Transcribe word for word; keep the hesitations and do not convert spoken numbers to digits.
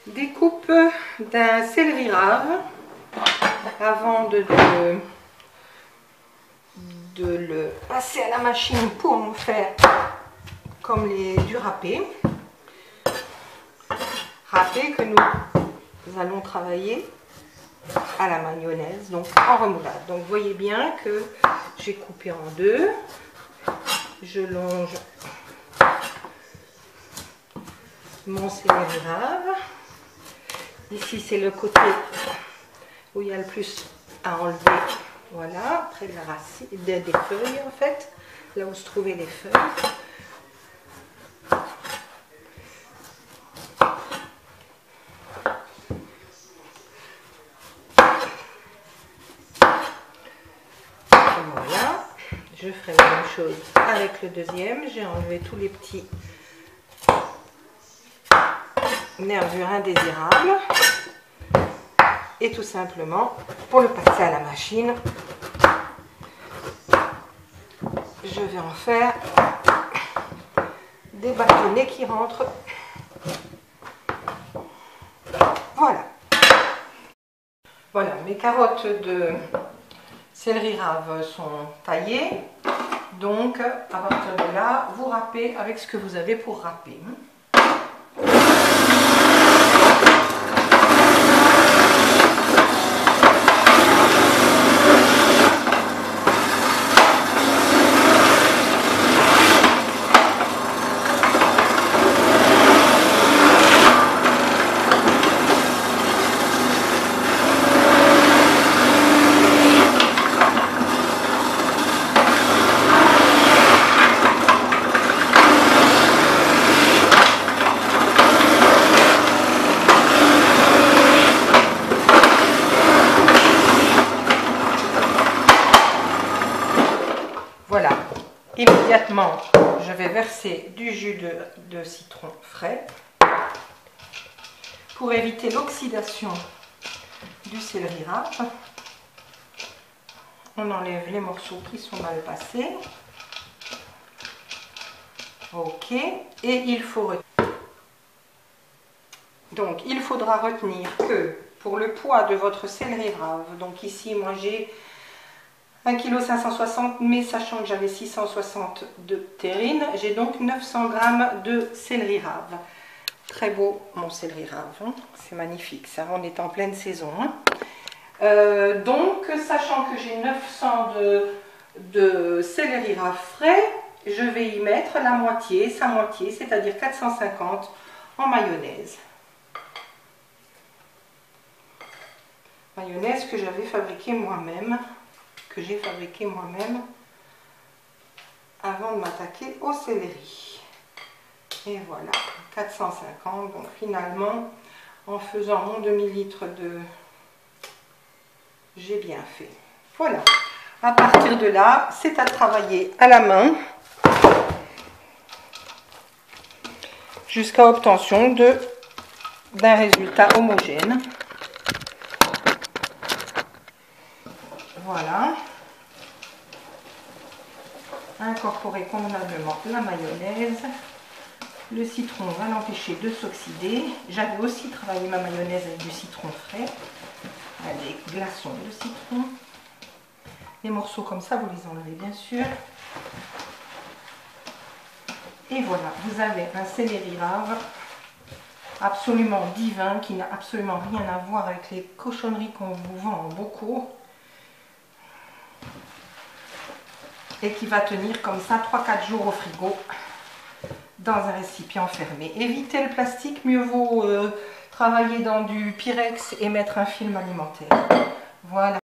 Découpe d'un céleri rave avant de, de, de le passer à la machine pour en faire comme les du râpé. Râpé que nous, nous allons travailler à la mayonnaise, donc en remoulade. Donc vous voyez bien que j'ai coupé en deux. Je longe mon céleri rave. Ici c'est le côté où il y a le plus à enlever, voilà, près de la racine, des, des feuilles en fait, là où se trouvaient les feuilles. Voilà, je ferai la même chose avec le deuxième. J'ai enlevé tous les petits nervures indésirables. Et tout simplement, pour le passer à la machine, je vais en faire des bâtonnets qui rentrent. Voilà. Voilà, mes carottes de céleri rave sont taillées. Donc, à partir de là, vous râpez avec ce que vous avez pour râper. Voilà, immédiatement, je vais verser du jus de, de citron frais pour éviter l'oxydation du céleri rave. On enlève les morceaux qui sont mal passés. Ok, et il faut donc il faudra retenir que pour le poids de votre céleri rave, donc ici moi j'ai un virgule cinq cent soixante kilos, mais sachant que j'avais six cent soixante de terrine, j'ai donc neuf cents grammes de céleri rave. Très beau mon céleri rave, hein. C'est magnifique, ça, on est en pleine saison. Hein. Euh, donc, sachant que j'ai neuf cents de, de céleri rave frais, je vais y mettre la moitié, sa moitié, c'est-à-dire quatre cent cinquante en mayonnaise. Mayonnaise que j'avais fabriquée moi-même. que j'ai fabriqué moi-même avant de m'attaquer au céleri. Et voilà, quatre cent cinquante. Donc finalement, en faisant mon demi-litre de... j'ai bien fait. Voilà. À partir de là, c'est à travailler à la main jusqu'à obtention de d'un résultat homogène. Voilà. Incorporer convenablement la mayonnaise. Le citron va l'empêcher de s'oxyder. J'avais aussi travaillé ma mayonnaise avec du citron frais. Allez, glaçons de citron. Les morceaux comme ça, vous les enlevez bien sûr. Et voilà, vous avez un céleri rave absolument divin qui n'a absolument rien à voir avec les cochonneries qu'on vous vend en bocaux. Et qui va tenir comme ça trois à quatre jours au frigo dans un récipient fermé. Évitez le plastique, mieux vaut euh, travailler dans du Pyrex et mettre un film alimentaire. Voilà.